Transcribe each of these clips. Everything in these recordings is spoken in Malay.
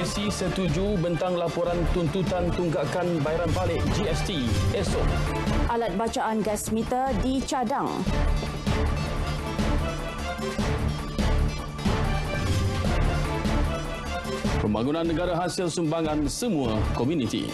PAC setuju bentang laporan tuntutan tunggakan bayaran balik GST esok. Alat bacaan gas meter dicadang. Pembangunan negara hasil sumbangan semua komuniti.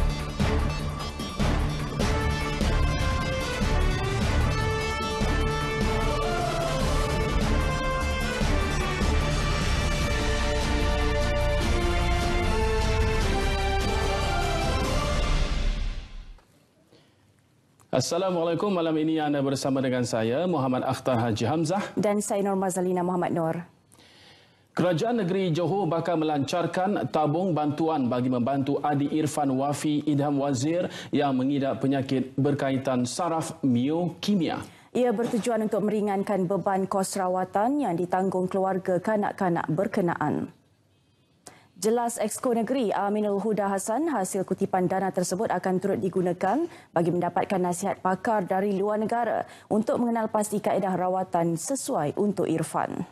Assalamualaikum. Malam ini anda bersama dengan saya, Muhammad Akhtar Haji Hamzah. Dan saya Nur Mazalina Muhammad Nur. Kerajaan Negeri Johor bakal melancarkan tabung bantuan bagi membantu adik Irfan Wafi Idham Wazir yang mengidap penyakit berkaitan saraf miokimia. Ia bertujuan untuk meringankan beban kos rawatan yang ditanggung keluarga kanak-kanak berkenaan. Jelas Exco Negeri Aminul Huda Hassan, hasil kutipan dana tersebut akan turut digunakan bagi mendapatkan nasihat pakar dari luar negara untuk mengenal pasti kaedah rawatan sesuai untuk Irfan.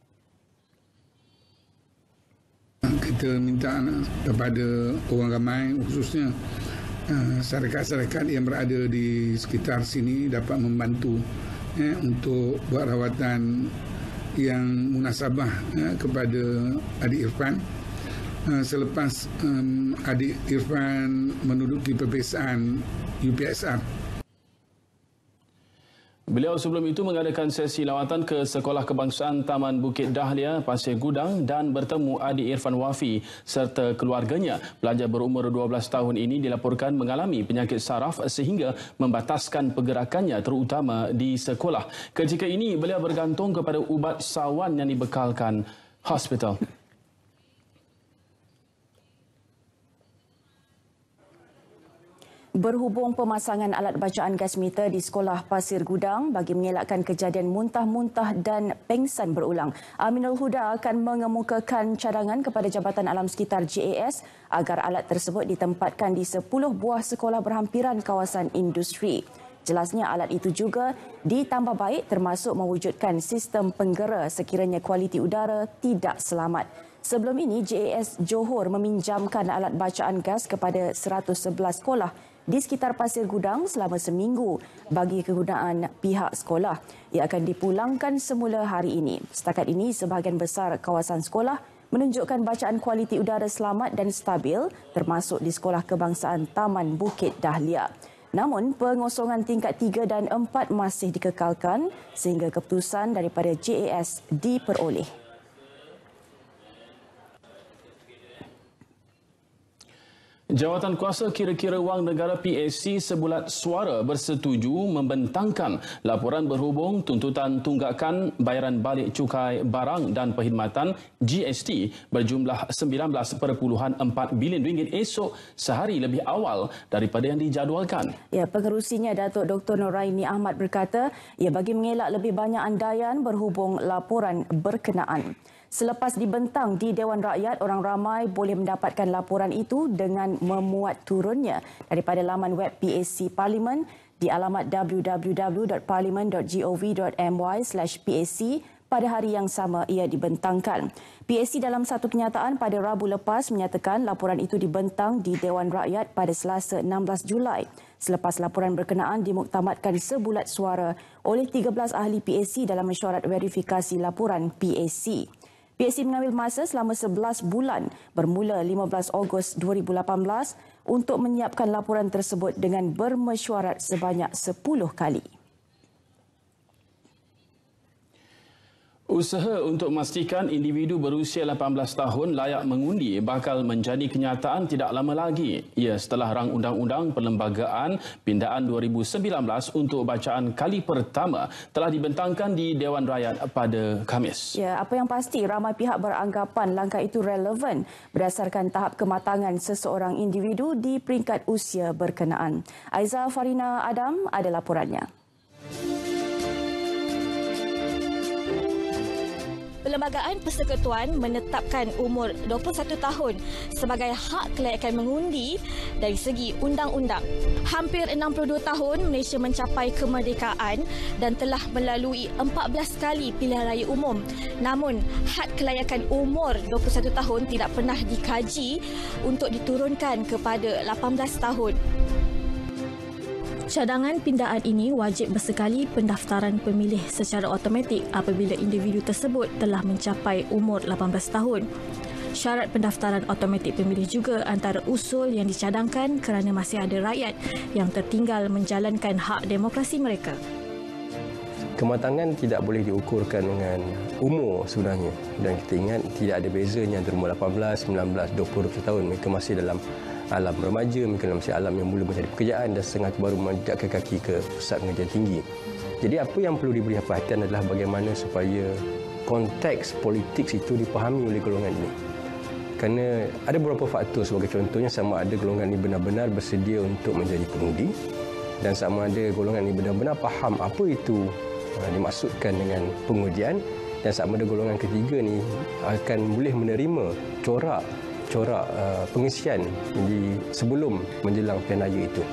Kita minta kepada orang ramai, khususnya syarikat-syarikat yang berada di sekitar sini dapat membantu untuk buat rawatan yang munasabah kepada adik Irfan. Selepas adik Irfan menduduki peperiksaan UPSR. Beliau sebelum itu mengadakan sesi lawatan ke Sekolah Kebangsaan Taman Bukit Dahlia, Pasir Gudang dan bertemu adik Irfan Wafi serta keluarganya. Pelajar berumur 12 tahun ini dilaporkan mengalami penyakit saraf sehingga membataskan pergerakannya terutama di sekolah. Ketika ini beliau bergantung kepada ubat sawan yang dibekalkan hospital. Berhubung pemasangan alat bacaan gas meter di Sekolah Pasir Gudang bagi mengelakkan kejadian muntah-muntah dan pengsan berulang, Aminul Huda akan mengemukakan cadangan kepada Jabatan Alam Sekitar JAS agar alat tersebut ditempatkan di 10 buah sekolah berhampiran kawasan industri. Jelasnya alat itu juga ditambah baik termasuk mewujudkan sistem penggera sekiranya kualiti udara tidak selamat. Sebelum ini, JAS Johor meminjamkan alat bacaan gas kepada 111 sekolah di sekitar Pasir Gudang selama seminggu bagi kegunaan pihak sekolah. Ia akan dipulangkan semula hari ini. Setakat ini, sebahagian besar kawasan sekolah menunjukkan bacaan kualiti udara selamat dan stabil termasuk di Sekolah Kebangsaan Taman Bukit Dahlia. Namun, pengosongan tingkat 3 dan 4 masih dikekalkan sehingga keputusan daripada JAS diperoleh. Jawatan Kuasa Kira-kira Wang Negara PAC sebulat suara bersetuju membentangkan laporan berhubung tuntutan tunggakan bayaran balik cukai barang dan perkhidmatan GST berjumlah 19.4 bilion ringgit esok sehari lebih awal daripada yang dijadualkan. Ya, pengerusinya Datuk Dr. Noraini Ahmad berkata, ia bagi mengelak lebih banyak andaian berhubung laporan berkenaan. Selepas dibentang di Dewan Rakyat, orang ramai boleh mendapatkan laporan itu dengan memuat turunnya daripada laman web PAC Parlimen di alamat www.parlimen.gov.my/PAC pada hari yang sama ia dibentangkan. PAC dalam satu kenyataan pada Rabu lepas menyatakan laporan itu dibentang di Dewan Rakyat pada Selasa 16 Julai. Selepas laporan berkenaan dimuktamadkan sebulat suara oleh 13 ahli PAC dalam mesyuarat verifikasi laporan PAC. PAC mengambil masa selama 11 bulan bermula 15 Ogos 2018 untuk menyiapkan laporan tersebut dengan bermesyuarat sebanyak 10 kali. Usaha untuk memastikan individu berusia 18 tahun layak mengundi bakal menjadi kenyataan tidak lama lagi. Ia setelah rang Undang-Undang Perlembagaan Pindaan 2019 untuk bacaan kali pertama telah dibentangkan di Dewan Rakyat pada Khamis. Ya, apa yang pasti ramai pihak beranggapan langkah itu relevan berdasarkan tahap kematangan seseorang individu di peringkat usia berkenaan. Aiza Farina Adam ada laporannya. Perlembagaan Persekutuan menetapkan umur 21 tahun sebagai hak kelayakan mengundi dari segi undang-undang. Hampir 62 tahun Malaysia mencapai kemerdekaan dan telah melalui 14 kali pilihan raya umum. Namun, had kelayakan umur 21 tahun tidak pernah dikaji untuk diturunkan kepada 18 tahun. Cadangan pindaan ini wajib bersekali pendaftaran pemilih secara automatik apabila individu tersebut telah mencapai umur 18 tahun. Syarat pendaftaran automatik pemilih juga antara usul yang dicadangkan kerana masih ada rakyat yang tertinggal menjalankan hak demokrasi mereka. Kematangan tidak boleh diukurkan dengan umur sebenarnya, dan kita ingat tidak ada bezanya antara umur 18, 19, 20 tahun. Mereka masih dalam alam remaja, mereka masih alam yang mula mencari pekerjaan dan setengah baru menjejakkan kaki ke pusat pengajian tinggi. Jadi apa yang perlu diberi perhatian adalah bagaimana supaya konteks politik itu dipahami oleh golongan ini. Kerana ada beberapa faktor, sebagai contohnya sama ada golongan ini benar-benar bersedia untuk menjadi pengundi dan sama ada golongan ini benar-benar faham apa itu dimaksudkan dengan pengujian, dan sama ada golongan ketiga ni akan boleh menerima corak pengisian sebelum menjelang pilihan raya itu.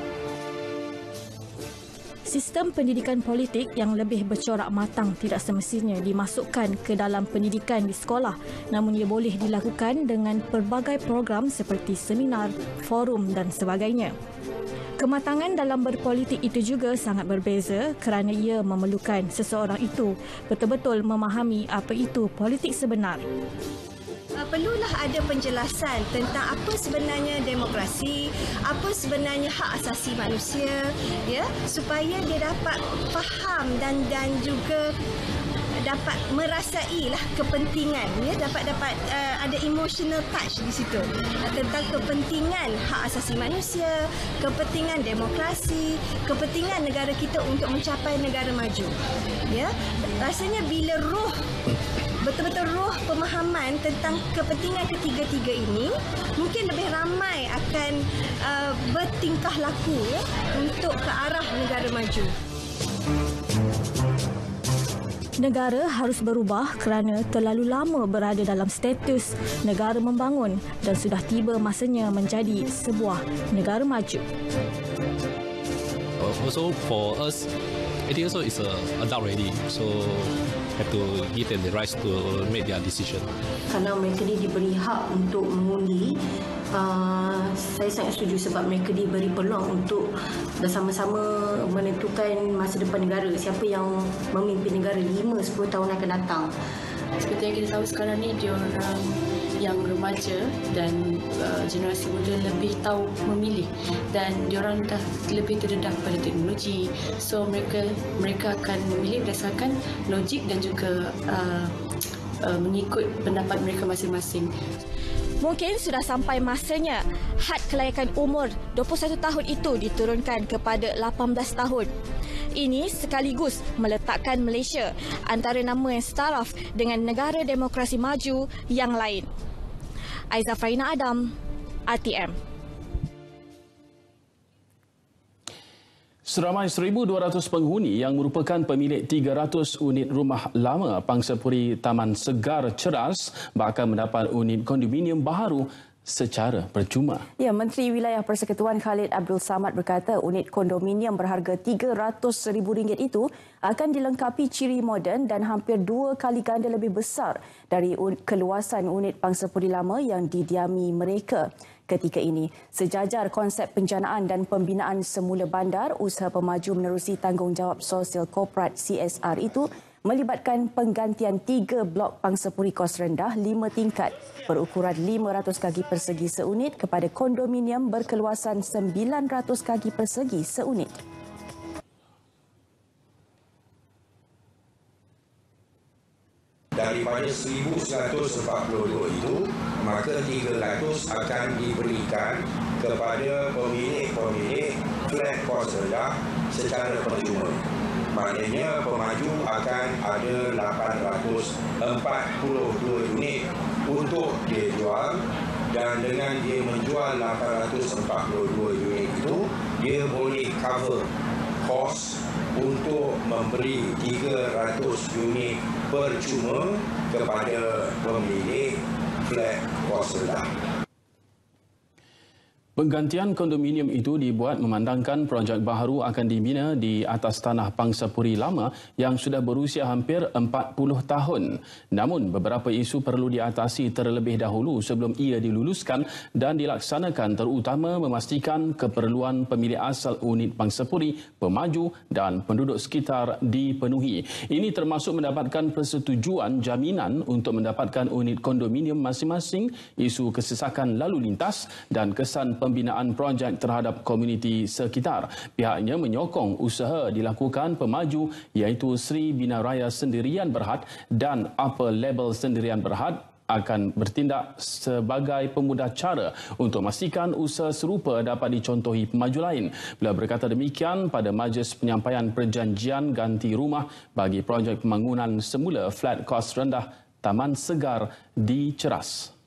Sistem pendidikan politik yang lebih bercorak matang tidak semestinya dimasukkan ke dalam pendidikan di sekolah, namun ia boleh dilakukan dengan pelbagai program seperti seminar, forum dan sebagainya. Kematangan dalam berpolitik itu juga sangat berbeza kerana ia memerlukan seseorang itu betul-betul memahami apa itu politik sebenar. Perlulah ada penjelasan tentang apa sebenarnya demokrasi, apa sebenarnya hak asasi manusia, ya, supaya dia dapat faham dan juga dapat merasailah kepentingan, ya, dapat ada emotional touch di situ tentang kepentingan hak asasi manusia, kepentingan demokrasi, kepentingan negara kita untuk mencapai negara maju. Ya, rasanya bila betul-betul roh pemahaman tentang kepentingan ketiga-tiga ini, mungkin lebih ramai akan bertingkah laku, ya, untuk ke arah negara maju. Negara harus berubah kerana terlalu lama berada dalam status negara membangun dan sudah tiba masanya menjadi sebuah negara maju. Also for us, it also is adult ready, so have to give them the rights to make their decision. Kerana mereka diberi hak untuk mengundi, saya sangat setuju sebab mereka diberi peluang untuk bersama-sama menentukan masa depan negara, siapa yang memimpin negara 5-10 tahun akan datang. Seperti yang kita tahu sekarang ni, diorang yang remaja dan generasi muda lebih tahu memilih dan diorang dah lebih terdedah pada teknologi, so mereka akan memilih berdasarkan logik dan juga mengikut pendapat mereka masing-masing. Mungkin sudah sampai masanya had kelayakan umur 21 tahun itu diturunkan kepada 18 tahun. Ini sekaligus meletakkan Malaysia antara nama yang setaraf dengan negara demokrasi maju yang lain. Aizah Farina Adam, RTM. Seramai 1,200 penghuni yang merupakan pemilik 300 unit rumah lama Pangsapuri Taman Segar Ceras bakal mendapat unit kondominium baharu secara percuma. Ya, Menteri Wilayah Persekutuan Khalid Abdul Samad berkata unit kondominium berharga RM300,000 itu akan dilengkapi ciri moden dan hampir 2 kali ganda lebih besar dari keluasan unit Pangsapuri lama yang didiami mereka. Ketika ini, sejajar konsep penjanaan dan pembinaan semula bandar, usaha pemaju menerusi tanggungjawab sosial korporat CSR itu melibatkan penggantian 3 blok Pangsapuri kos rendah 5 tingkat berukuran 500 kaki persegi seunit kepada kondominium berkeluasan 900 kaki persegi seunit. Daripada 1,142 itu, maka 300 akan diberikan kepada pemilik-pemilik flat kos rendah secara percuma. Maknanya pemaju akan ada 842 unit untuk dia jual, dan dengan dia menjual 842 unit itu, dia boleh cover kos untuk memberi 300 unit percuma kepada pemilik flat kos rendah. Penggantian kondominium itu dibuat memandangkan projek baharu akan dibina di atas tanah Pangsapuri lama yang sudah berusia hampir 40 tahun. Namun, beberapa isu perlu diatasi terlebih dahulu sebelum ia diluluskan dan dilaksanakan, terutama memastikan keperluan pemilik asal unit Pangsapuri, pemaju dan penduduk sekitar dipenuhi. Ini termasuk mendapatkan persetujuan jaminan untuk mendapatkan unit kondominium masing-masing, isu kesesakan lalu lintas dan kesan pembinaan projek terhadap komuniti sekitar. Pihaknya menyokong usaha dilakukan pemaju iaitu Sri Bina Raya Sendirian Berhad dan Upper Level Sendirian Berhad akan bertindak sebagai pemudah cara untuk memastikan usaha serupa dapat dicontohi pemaju lain. Beliau berkata demikian pada majlis penyampaian perjanjian ganti rumah bagi projek pembangunan semula flat kos rendah Taman Segar di Ceras.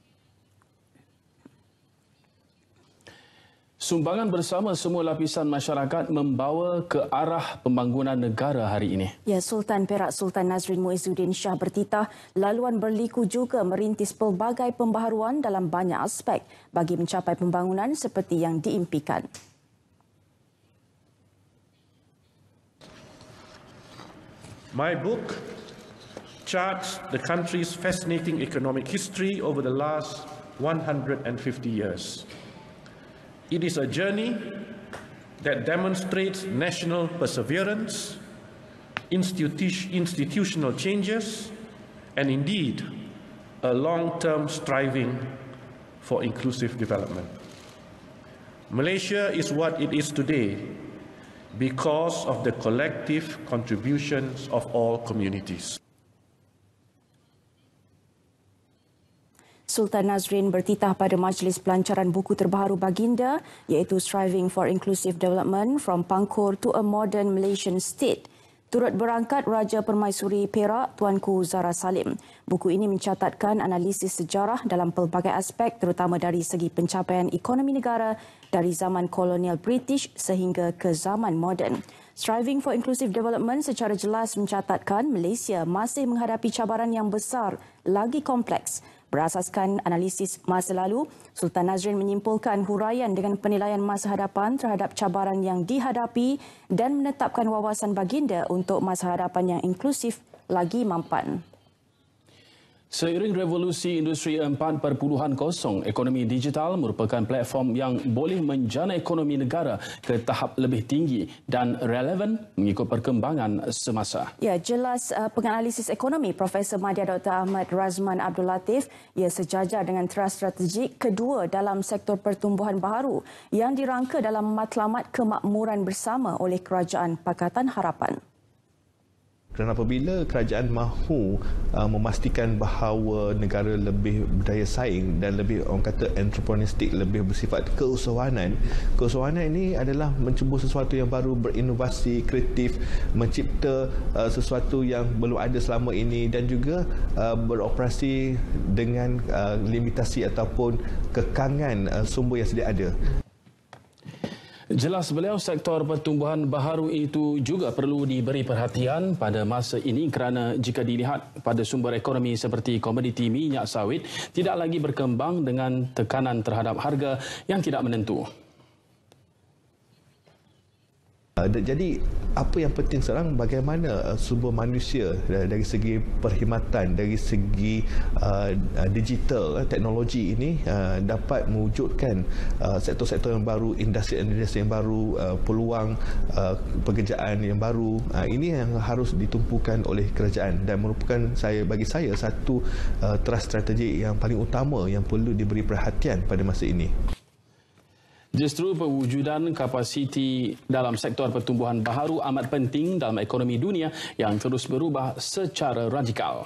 Sumbangan bersama semua lapisan masyarakat membawa ke arah pembangunan negara hari ini. Ya, Sultan Perak Sultan Nazrin Muizzuddin Shah bertitah laluan berliku juga merintis pelbagai pembaharuan dalam banyak aspek bagi mencapai pembangunan seperti yang diimpikan. My book charts the country's fascinating economic history over the last 150 years. It is a journey that demonstrates national perseverance, institutional changes, and indeed a long-term striving for inclusive development. Malaysia is what it is today because of the collective contributions of all communities. Sultan Nazrin bertitah pada majlis pelancaran buku terbaru baginda iaitu Striving for Inclusive Development from Pangkor to a Modern Malaysian State. Turut berangkat Raja Permaisuri Perak Tuanku Zahra Salim. Buku ini mencatatkan analisis sejarah dalam pelbagai aspek terutama dari segi pencapaian ekonomi negara dari zaman kolonial British sehingga ke zaman moden. Striving for Inclusive Development secara jelas mencatatkan Malaysia masih menghadapi cabaran yang besar lagi kompleks. Berasaskan analisis masa lalu, Sultan Nazrin menyimpulkan huraian dengan penilaian masa hadapan terhadap cabaran yang dihadapi dan menetapkan wawasan baginda untuk masa hadapan yang inklusif lagi mampan. Seiring revolusi industri 4.0, ekonomi digital merupakan platform yang boleh menjana ekonomi negara ke tahap lebih tinggi dan relevan mengikut perkembangan semasa. Ya, jelas penganalisis ekonomi Profesor Madya Dr. Ahmad Razman Abdul Latif ia sejajar dengan teras strategik kedua dalam sektor pertumbuhan baharu yang dirangka dalam Matlamat Kemakmuran Bersama oleh Kerajaan Pakatan Harapan. Dan apabila kerajaan mahu memastikan bahawa negara lebih berdaya saing dan lebih, orang kata, entrepreneuristik, lebih bersifat keusahawanan ini adalah mencuba sesuatu yang baru, berinovasi, kreatif, mencipta sesuatu yang belum ada selama ini dan juga beroperasi dengan limitasi ataupun kekangan sumber yang sedia ada. Jelas beliau, sektor pertumbuhan baharu itu juga perlu diberi perhatian pada masa ini kerana jika dilihat pada sumber ekonomi seperti komoditi minyak sawit tidak lagi berkembang dengan tekanan terhadap harga yang tidak menentu. Jadi apa yang penting sekarang bagaimana sumber manusia dari segi perkhidmatan, dari segi digital, teknologi ini dapat mewujudkan sektor-sektor yang baru, industri-industri yang baru, peluang pekerjaan yang baru. Ini yang harus ditumpukan oleh kerajaan dan merupakan bagi saya satu teras strategi yang paling utama yang perlu diberi perhatian pada masa ini. Justru pewujudan kapasiti dalam sektor pertumbuhan baharu amat penting dalam ekonomi dunia yang terus berubah secara radikal.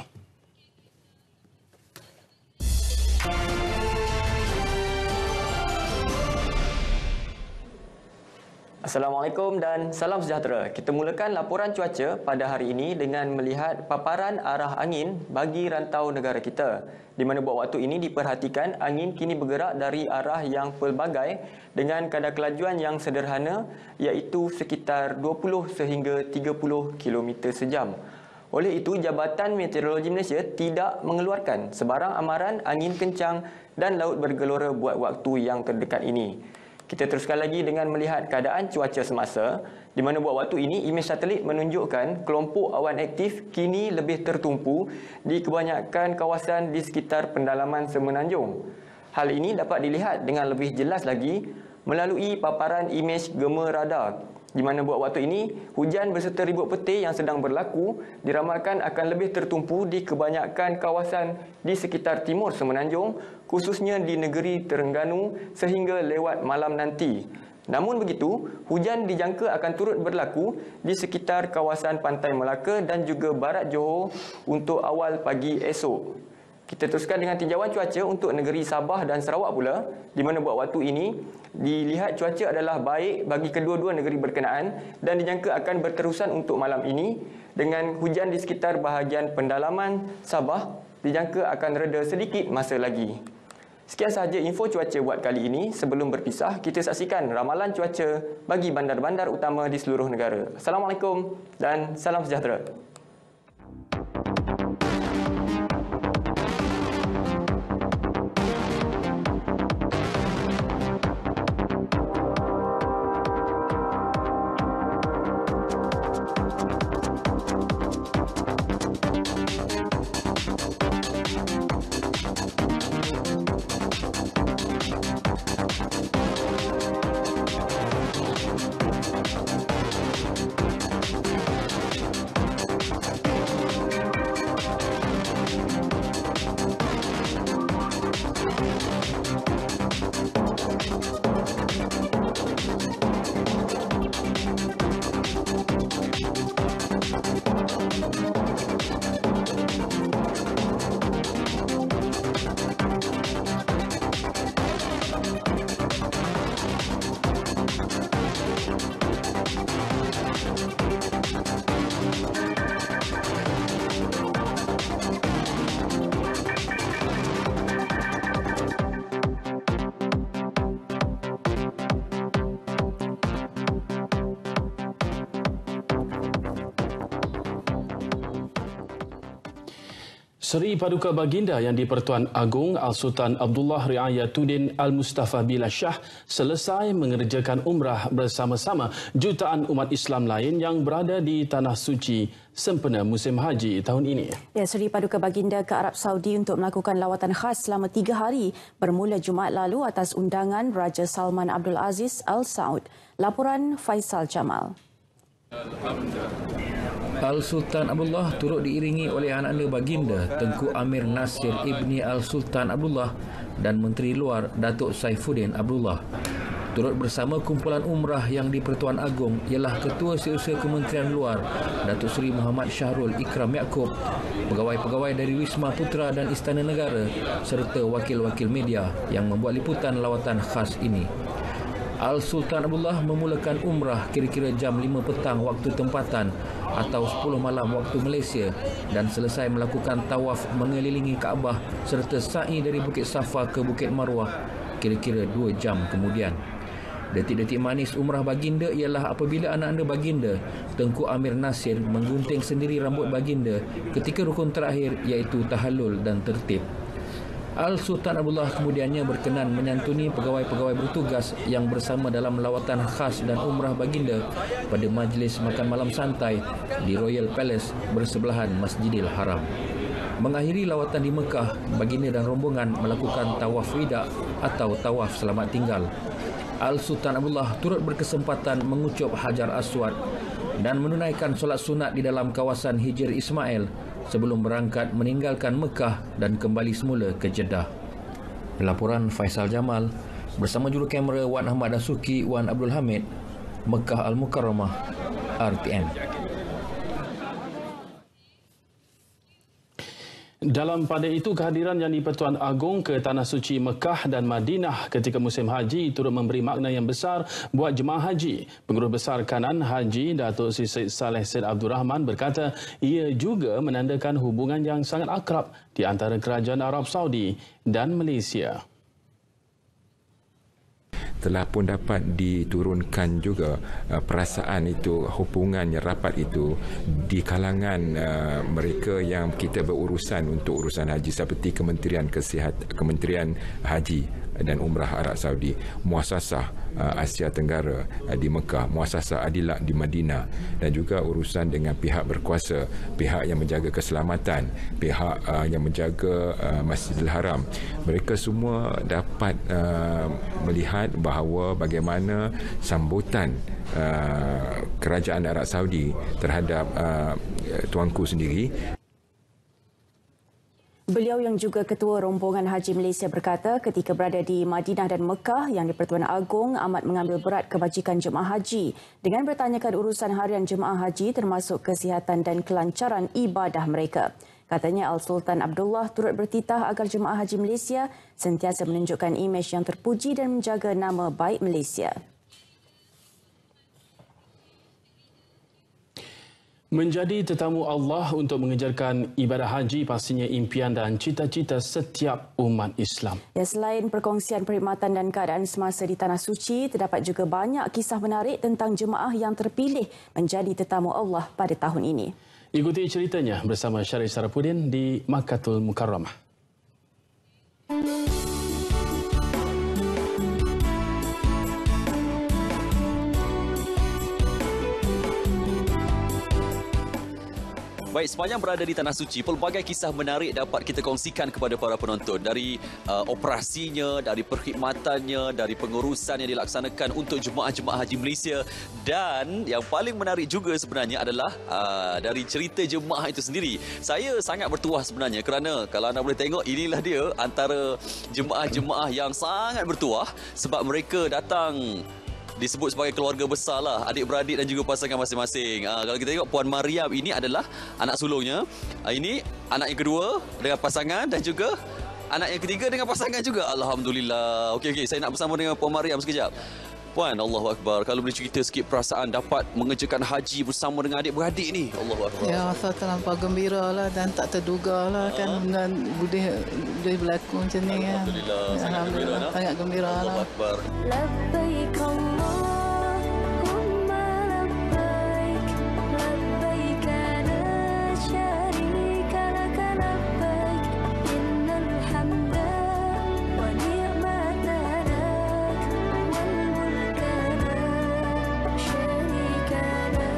Assalamualaikum dan salam sejahtera. Kita mulakan laporan cuaca pada hari ini dengan melihat paparan arah angin bagi rantau negara kita. Di mana buat waktu ini diperhatikan angin kini bergerak dari arah yang pelbagai dengan kadar kelajuan yang sederhana iaitu sekitar 20 sehingga 30 km sejam. Oleh itu, Jabatan Meteorologi Malaysia tidak mengeluarkan sebarang amaran angin kencang dan laut bergelora buat waktu yang terdekat ini. Kita teruskan lagi dengan melihat keadaan cuaca semasa, di mana buat waktu ini imej satelit menunjukkan kelompok awan aktif kini lebih tertumpu di kebanyakan kawasan di sekitar pendalaman Semenanjung. Hal ini dapat dilihat dengan lebih jelas lagi melalui paparan imej gema radar, di mana buat waktu ini hujan berserta ribut petir yang sedang berlaku diramalkan akan lebih tertumpu di kebanyakan kawasan di sekitar timur Semenanjung, khususnya di negeri Terengganu sehingga lewat malam nanti. Namun begitu, hujan dijangka akan turut berlaku di sekitar kawasan Pantai Melaka dan juga Barat Johor untuk awal pagi esok. Kita teruskan dengan tinjauan cuaca untuk negeri Sabah dan Sarawak pula, di mana buat waktu ini dilihat cuaca adalah baik bagi kedua-dua negeri berkenaan dan dijangka akan berterusan untuk malam ini dengan hujan di sekitar bahagian pendalaman Sabah dijangka akan reda sedikit masa lagi. Sekian sahaja info cuaca buat kali ini. Sebelum berpisah, kita saksikan ramalan cuaca bagi bandar-bandar utama di seluruh negara. Assalamualaikum dan salam sejahtera. Seri Paduka Baginda yang di-Pertuan Agong Al-Sultan Abdullah Riayatuddin Al-Mustafa Billah Shah selesai mengerjakan umrah bersama-sama jutaan umat Islam lain yang berada di Tanah Suci sempena musim haji tahun ini. Ya, Seri Paduka Baginda ke Arab Saudi untuk melakukan lawatan khas selama 3 hari bermula Jumaat lalu atas undangan Raja Salman Abdul Aziz Al Saud. Laporan Faisal Jamal. Al-Sultan Abdullah turut diiringi oleh anak-anak baginda Tengku Amir Nasir Ibni Al-Sultan Abdullah dan Menteri Luar Datuk Saifuddin Abdullah. Turut bersama kumpulan umrah yang di-Pertuan Agong ialah Ketua Setiausaha Kementerian Luar Datuk Seri Muhammad Syahrul Ikram Yaakob, pegawai-pegawai dari Wisma Putra dan Istana Negara serta wakil-wakil media yang membuat liputan lawatan khas ini. Al-Sultan Abdullah memulakan umrah kira-kira jam 5 petang waktu tempatan atau 10 malam waktu Malaysia dan selesai melakukan tawaf mengelilingi Kaabah serta sa'i dari Bukit Safa ke Bukit Marwah kira-kira 2 jam kemudian. Detik-detik manis umrah baginda ialah apabila anak-anak baginda Tengku Amir Nasir menggunting sendiri rambut baginda ketika rukun terakhir iaitu tahallul dan tertib. Al-Sultan Abdullah kemudiannya berkenan menyantuni pegawai-pegawai bertugas yang bersama dalam lawatan khas dan umrah baginda pada majlis makan malam santai di Royal Palace bersebelahan Masjidil Haram. Mengakhiri lawatan di Mekah, baginda dan rombongan melakukan tawaf wida atau tawaf selamat tinggal. Al-Sultan Abdullah turut berkesempatan mengucup Hajar Aswad dan menunaikan solat sunat di dalam kawasan Hijr Ismail sebelum berangkat meninggalkan Mekah dan kembali semula ke Jeddah. Laporan Faisal Jamal bersama jurukamera Wan Ahmad Dasuki Wan Abdul Hamid, Mekah Al-Mukarramah, RTM. Dalam pada itu, kehadiran Yang di-Pertuan Agong ke Tanah Suci Mekah dan Madinah ketika musim haji turut memberi makna yang besar buat jemaah haji. Pengurus Besar Kanan Haji Datuk Seri Syed Saleh Syed Abdul Rahman berkata ia juga menandakan hubungan yang sangat akrab di antara Kerajaan Arab Saudi dan Malaysia. telah pun dapat diturunkan juga perasaan itu, hubungan yang rapat itu di kalangan mereka yang kita berurusan untuk urusan haji, seperti Kementerian Haji dan Umrah Arab Saudi, Muasasah Asia Tenggara di Mekah, Muasasah Adilah di Madinah, dan juga urusan dengan pihak berkuasa, pihak yang menjaga keselamatan, pihak yang menjaga Masjidil Haram. Mereka semua dapat melihat bahawa bagaimana sambutan kerajaan Arab Saudi terhadap tuanku sendiri. Beliau yang juga Ketua Rombongan Haji Malaysia berkata ketika berada di Madinah dan Mekah, Yang di-Pertuan Agong amat mengambil berat kebajikan jemaah haji dengan bertanyakan urusan harian jemaah haji termasuk kesihatan dan kelancaran ibadah mereka. Katanya Al-Sultan Abdullah turut bertitah agar jemaah haji Malaysia sentiasa menunjukkan imej yang terpuji dan menjaga nama baik Malaysia. Menjadi tetamu Allah untuk mengejarkan ibadah haji pastinya impian dan cita-cita setiap umat Islam. Ya, selain perkongsian perkhidmatan dan keadaan semasa di Tanah Suci, terdapat juga banyak kisah menarik tentang jemaah yang terpilih menjadi tetamu Allah pada tahun ini. Ikuti ceritanya bersama Syarif Sarapudin di Makkatul Mukarramah. Baik, sepanjang berada di Tanah Suci, pelbagai kisah menarik dapat kita kongsikan kepada para penonton. Dari operasinya, dari perkhidmatannya, dari pengurusan yang dilaksanakan untuk jemaah-jemaah haji Malaysia. Dan yang paling menarik juga sebenarnya adalah dari cerita jemaah itu sendiri. Saya sangat bertuah sebenarnya kerana kalau anda boleh tengok, inilah dia antara jemaah-jemaah yang sangat bertuah sebab mereka datang disebut sebagai keluarga besar lah, adik-beradik dan juga pasangan masing-masing. Kalau kita tengok Puan Mariam ini adalah anak sulungnya. Ini anak yang kedua dengan pasangan dan juga anak yang ketiga dengan pasangan juga. Alhamdulillah. Okey, saya nak bersama dengan Puan Mariam sekejap. Puan, Allahu Akbar. Kalau boleh cerita sikit perasaan dapat mengerjakan haji bersama dengan adik-beradik ni. Allahu Akbar. Ya, saya terlampau gembira lah dan tak terduga lah kan dengan boleh berlaku macam ni kan. Alhamdulillah. Sangat gembira lah. Allahu Akbar. Labbaik Allahumma labbaik, labbaik la syarika laka labbaik, innal hamda wa ni'mata lak wal mulka la syarika lak.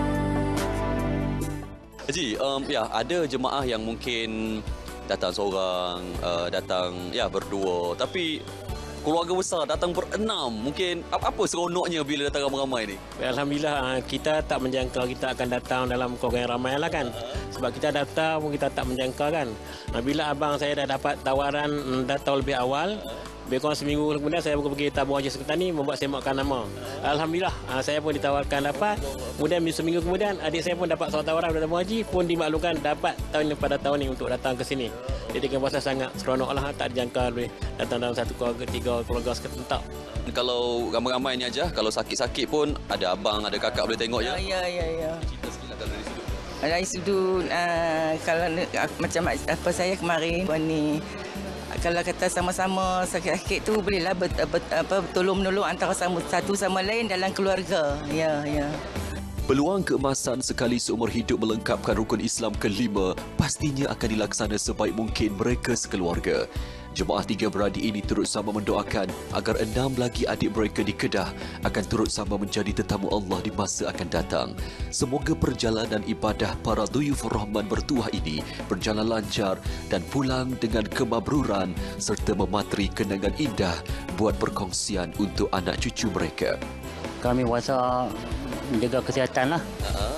Haji, ya, ada jemaah yang mungkin datang seorang, datang berdua, tapi keluarga besar datang berenam. Mungkin apa seronoknya bila datang ramai-ramai ni? Alhamdulillah, kita tak menjangka kita akan datang dalam keluarga yang ramai lah kan. Sebab kita datang pun kita tak menjangka kan. Bila abang saya dah dapat tawaran datang lebih awal, lebih kurang seminggu kemudian saya pergi tabung haji Sekretani membuat semakkan nama. Alhamdulillah, saya pun ditawarkan dapat. Kemudian seminggu kemudian adik saya pun dapat surat tawaran dari tabung haji, pun dimaklumkan dapat tahun pada tahun ini untuk datang ke sini. Jadi kita rasa sangat seronok lah, tak dijangka boleh datang dalam satu keluarga, 3 keluarga serentak. Kalau ramai-ramai ni aja, kalau sakit-sakit pun ada abang, ada kakak boleh tengok ya. Ya. Cerita sikit lah dari sudut. Dari sudut kalau macam apa saya kemarin ni, kalau kata sama-sama sakit-sakit tu bolehlah tolong-menolong antara satu sama lain dalam keluarga. Ya. Peluang keemasan sekali seumur hidup melengkapkan rukun Islam kelima pastinya akan dilaksana sebaik mungkin mereka sekeluarga. Jemaah 3 beradik ini turut sama mendoakan agar 6 lagi adik mereka di Kedah akan turut sama menjadi tetamu Allah di masa akan datang. Semoga perjalanan ibadah para Duyufur Rahman bertuah ini berjalan lancar dan pulang dengan kemabruran serta memateri kenangan indah buat perkongsian untuk anak cucu mereka. Kami rasa menjaga kesihatan lah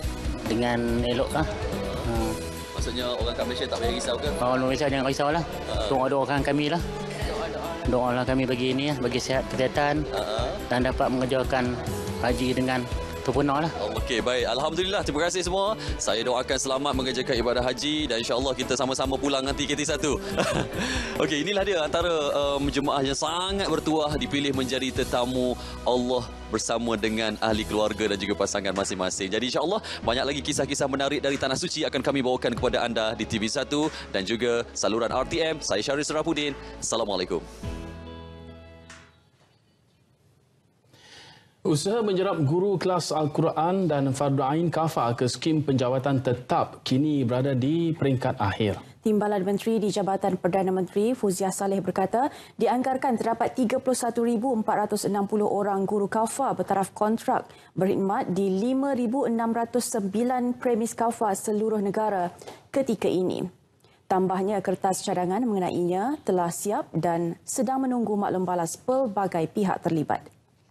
dengan elok lah. Maksudnya orang kat Malaysia tak payah risau ke? Orang Malaysia jangan risau lah. Doa-doakan kami lah. Doalah kami bagi ini, bagi sihat kesihatan dan dapat mengerjakan haji dengan sempurna lah. Okey, baik. Alhamdulillah, terima kasih semua. Saya doakan selamat mengerjakan ibadah haji dan insya-Allah kita sama-sama pulang nanti KT1. Okey, inilah dia antara jemaah yang sangat bertuah dipilih menjadi tetamu Allah bersama dengan ahli keluarga dan juga pasangan masing-masing. Jadi insya-Allah banyak lagi kisah-kisah menarik dari Tanah Suci akan kami bawakan kepada anda di TV1 dan juga saluran RTM. Saya Syarif Sarapudin. Assalamualaikum. Usaha menjerap guru kelas Al-Quran dan Fardu Ain Kafah ke skim penjawatan tetap kini berada di peringkat akhir. Timbalan Menteri di Jabatan Perdana Menteri Fuziah Saleh berkata dianggarkan terdapat 31,460 orang guru kafah bertaraf kontrak berkhidmat di 5,609 premis kafah seluruh negara ketika ini. Tambahnya, kertas cadangan mengenainya telah siap dan sedang menunggu maklum balas pelbagai pihak terlibat.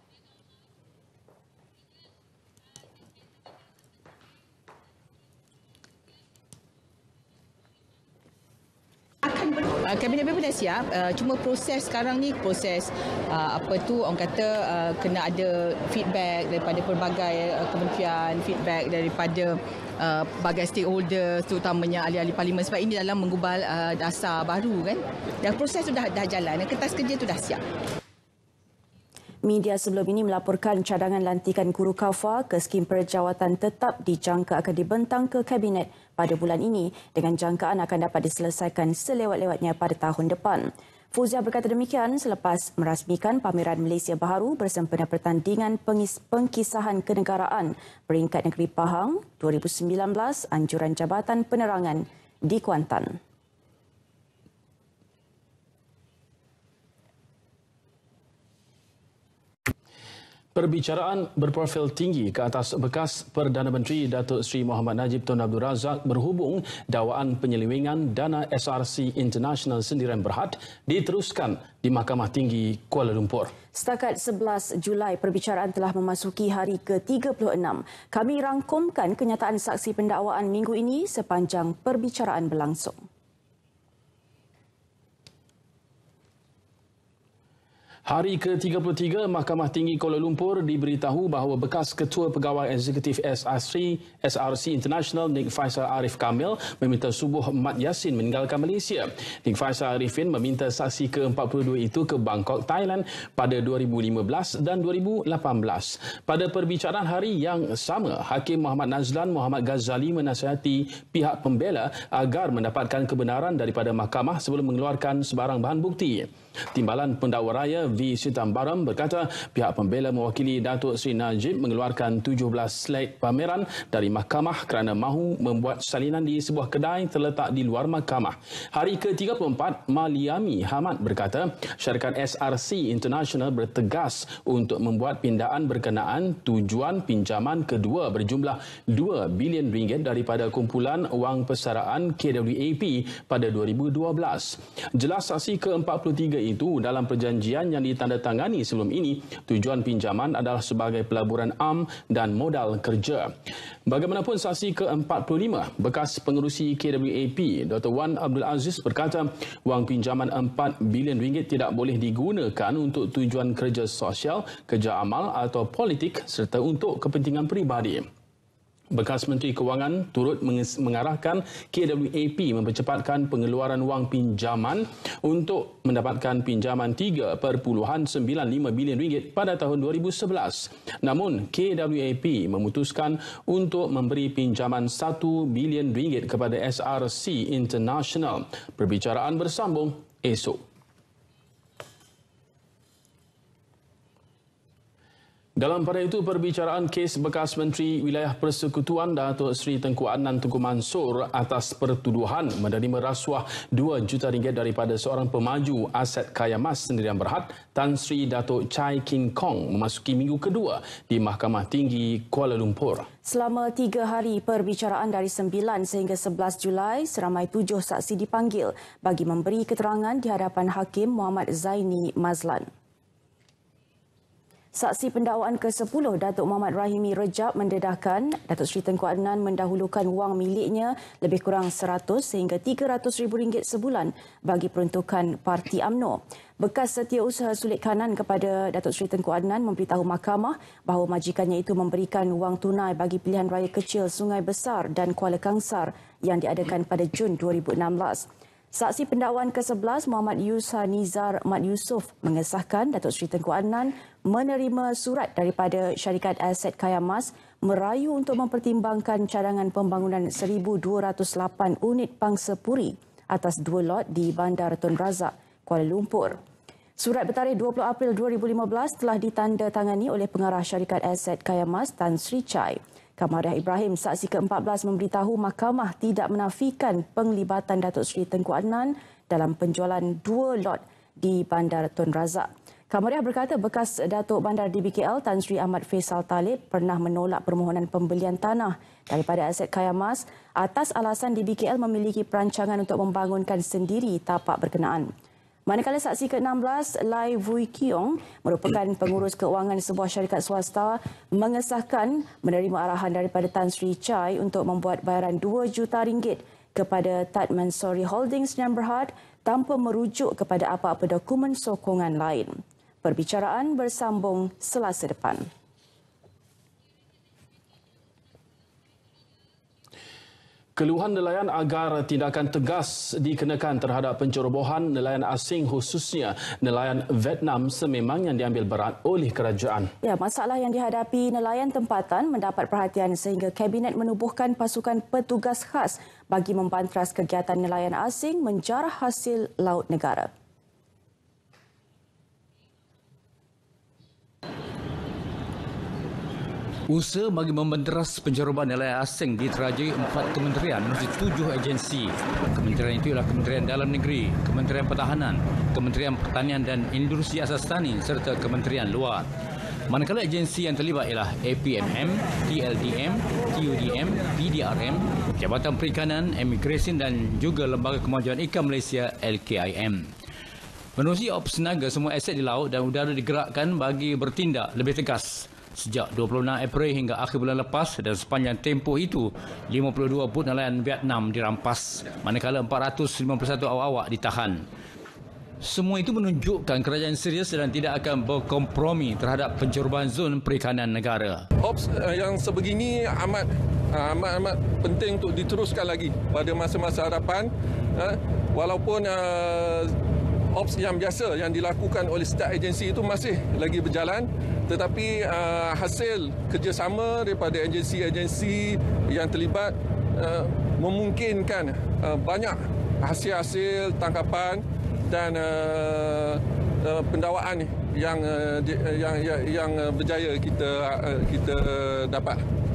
Kabinet BEM dah siap, cuma proses sekarang ni proses orang kata kena ada feedback daripada pelbagai kementerian, feedback daripada pelbagai stakeholder, terutamanya ahli-ahli parlimen, sebab ini dalam menggubal dasar baru kan. Dan proses tu dah jalan, kertas kerja tu dah siap. Media sebelum ini melaporkan cadangan lantikan guru kafah ke skim penjawatan tetap dijangka akan dibentang ke Kabinet pada bulan ini dengan jangkaan akan dapat diselesaikan selewat-lewatnya pada tahun depan. Fuziah berkata demikian selepas merasmikan pameran Malaysia Baharu bersempena pertandingan pengkisahan kenegaraan peringkat negeri Pahang 2019 anjuran Jabatan Penerangan di Kuantan. Perbicaraan berprofil tinggi ke atas bekas Perdana Menteri Datuk Seri Muhammad Najib Tun Abdul Razak berhubung dakwaan penyelewengan dana SRC International Sendirian Berhad diteruskan di Mahkamah Tinggi Kuala Lumpur. Setakat 11 Julai, perbicaraan telah memasuki hari ke-36. Kami rangkumkan kenyataan saksi pendakwaan minggu ini sepanjang perbicaraan berlangsung. Hari ke-33, Mahkamah Tinggi Kuala Lumpur diberitahu bahawa bekas Ketua Pegawai Eksekutif SRC International Nik Faisal Arif Kamil meminta subuh Mat Yassin meninggalkan Malaysia. Nik Faisal Arifin meminta saksi ke-42 itu ke Bangkok, Thailand pada 2015 dan 2018. Pada perbicaraan hari yang sama, Hakim Muhammad Nazlan Muhammad Ghazali menasihati pihak pembela agar mendapatkan kebenaran daripada mahkamah sebelum mengeluarkan sebarang bahan bukti. Timbalan Pendakwa Raya V. Sitambaram berkata pihak pembela mewakili Datuk Seri Najib mengeluarkan 17 slide pameran dari mahkamah kerana mahu membuat salinan di sebuah kedai terletak di luar mahkamah. Hari ke-34, Maliami Hamad berkata syarikat SRC International bertegas untuk membuat pindaan berkenaan tujuan pinjaman kedua berjumlah 2 bilion ringgit daripada kumpulan wang persaraan KWAP pada 2012. Jelas saksi ke-43 itu dalam perjanjian yang ditandatangani sebelum ini, tujuan pinjaman adalah sebagai pelaburan am dan modal kerja. Bagaimanapun, saksi ke-45, bekas pengerusi KWAP, Dr. Wan Abdul Aziz berkata, wang pinjaman 4 bilion ringgit tidak boleh digunakan untuk tujuan kerja sosial, kerja amal atau politik serta untuk kepentingan peribadi. Bekas Menteri Kewangan turut mengarahkan KWAP mempercepatkan pengeluaran wang pinjaman untuk mendapatkan pinjaman 3.95 bilion ringgit pada tahun 2011. Namun, KWAP memutuskan untuk memberi pinjaman 1 bilion ringgit kepada SRC International. Perbicaraan bersambung esok. Dalam pada itu, perbicaraan kes bekas Menteri Wilayah Persekutuan Datuk Seri Tengku Adnan Tunku Mansor atas pertuduhan menerima rasuah 2 juta ringgit daripada seorang pemaju aset kaya mas sendirian berhad, Tan Sri Datuk Chai King Kong, memasuki minggu kedua di Mahkamah Tinggi Kuala Lumpur. Selama 3 hari perbicaraan dari 9 sehingga 11 Julai, seramai 7 saksi dipanggil bagi memberi keterangan di hadapan Hakim Muhammad Zaini Mazlan. Saksi pendakwaan ke-10, Datuk Muhammad Rahimi Rejab mendedahkan Datuk Seri Tengku Adnan mendahulukan wang miliknya lebih kurang 100 sehingga RM300,000 sebulan bagi peruntukan Parti UMNO. Bekas setiausaha sulit kanan kepada Datuk Seri Tengku Adnan memberitahu mahkamah bahawa majikannya itu memberikan wang tunai bagi pilihan raya kecil Sungai Besar dan Kuala Kangsar yang diadakan pada Jun 2016. Saksi pendakwaan ke-11, Muhammad Yusa Nizar Mat Yusof mengesahkan Datuk Seri Tengku Adnan menerima surat daripada syarikat aset kaya mas merayu untuk mempertimbangkan cadangan pembangunan 1,208 unit pangsa puri atas 2 lot di Bandar Tun Razak, Kuala Lumpur. Surat bertarikh 20 April 2015 telah ditandatangani oleh pengarah syarikat aset Kaya Mas Tan Sri Chai. Kamariah Ibrahim, saksi ke-14, memberitahu mahkamah tidak menafikan penglibatan Datuk Seri Tengku Adnan dalam penjualan 2 lot di Bandar Tun Razak. Kamariah berkata bekas Datuk Bandar DBKL Tan Sri Ahmad Faisal Talib pernah menolak permohonan pembelian tanah daripada aset Kaya Mas atas alasan DBKL memiliki perancangan untuk membangunkan sendiri tapak berkenaan. Manakala saksi ke-16, Lai Vui Kiong, merupakan pengurus keuangan sebuah syarikat swasta, mengesahkan menerima arahan daripada Tan Sri Chai untuk membuat bayaran RM2 juta kepada Tat Mansori Holdings Sdn Bhd tanpa merujuk kepada apa-apa dokumen sokongan lain. Perbicaraan bersambung Selasa depan. Keluhan nelayan agar tindakan tegas dikenakan terhadap pencerobohan nelayan asing, khususnya nelayan Vietnam, sememangnya diambil berat oleh kerajaan. Ya, masalah yang dihadapi nelayan tempatan mendapat perhatian sehingga Kabinet menubuhkan pasukan petugas khas bagi membantras kegiatan nelayan asing menjarah hasil laut negara. Usaha bagi membantras pencerobohan nelayan asing diterajui 4 kementerian melalui 7 agensi. Kementerian itu ialah Kementerian Dalam Negeri, Kementerian Pertahanan, Kementerian Pertanian dan Industri Asas Tani serta Kementerian Luar. Manakala agensi yang terlibat ialah APMM, TLDM, TUDM, PDRM, Jabatan Perikanan, Imigresen dan juga Lembaga Kemajuan Ikan Malaysia LKIM. Menerusi Ops Naga, semua aset di laut dan udara digerakkan bagi bertindak lebih tegas. Sejak 26 April hingga akhir bulan lepas dan sepanjang tempoh itu, 52 bot nelayan Vietnam dirampas, manakala 451 awak-awak ditahan. Semua itu menunjukkan kerajaan serius dan tidak akan berkompromi terhadap pencerobohan zon perikanan negara. Ops yang sebegini amat penting untuk diteruskan lagi pada masa-masa hadapan, walaupun ops yang biasa yang dilakukan oleh setiap agensi itu masih lagi berjalan, tetapi hasil kerjasama daripada agensi-agensi yang terlibat memungkinkan banyak hasil-hasil tangkapan dan pendawaan yang berjaya kita dapat.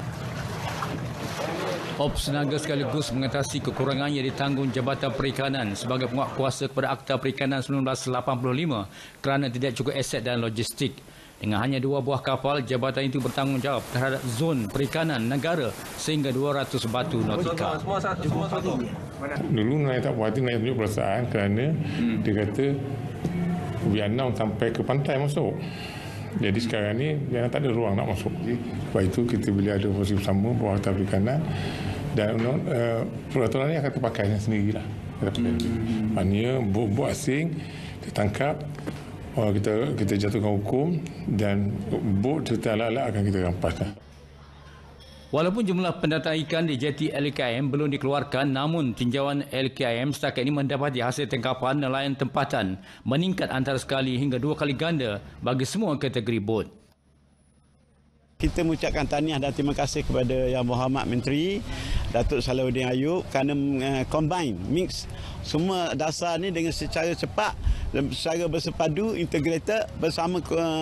Ops Naga sekaligus mengatasi kekurangan yang ditanggung Jabatan Perikanan sebagai penguatkuasa kepada Akta Perikanan 1985 kerana tidak cukup aset dan logistik. Dengan hanya 2 buah kapal, jabatan itu bertanggungjawab terhadap zon perikanan negara sehingga 200 batu nautika. Dulu nelayan tak puas hati, nelayan tunjuk perasaan kerana dia kata Vietnam sampai ke pantai masuk. Jadi sekarang ni Vietnam tak ada ruang nak masuk. Sebab itu kita bila ada posisi bersama bawah Akta Perikanan dan peraturan ni akan terpakai sendirilah. Maknanya bot asing ditangkap, kita jatuhkan hukum dan bot serta alat-alat akan kita rampaslah. Walaupun jumlah pendataan ikan di jeti LKIM belum dikeluarkan, namun tinjauan LKIM setakat ini mendapati hasil tangkapan nelayan tempatan meningkat antara sekali hingga 2 kali ganda bagi semua kategori bot. Kita mengucapkan tahniah dan terima kasih kepada Yang Berhormat Menteri Datuk Salahuddin Ayub kerana combine, mix semua dasar ni dengan secara cepat, secara bersepadu, integrated bersama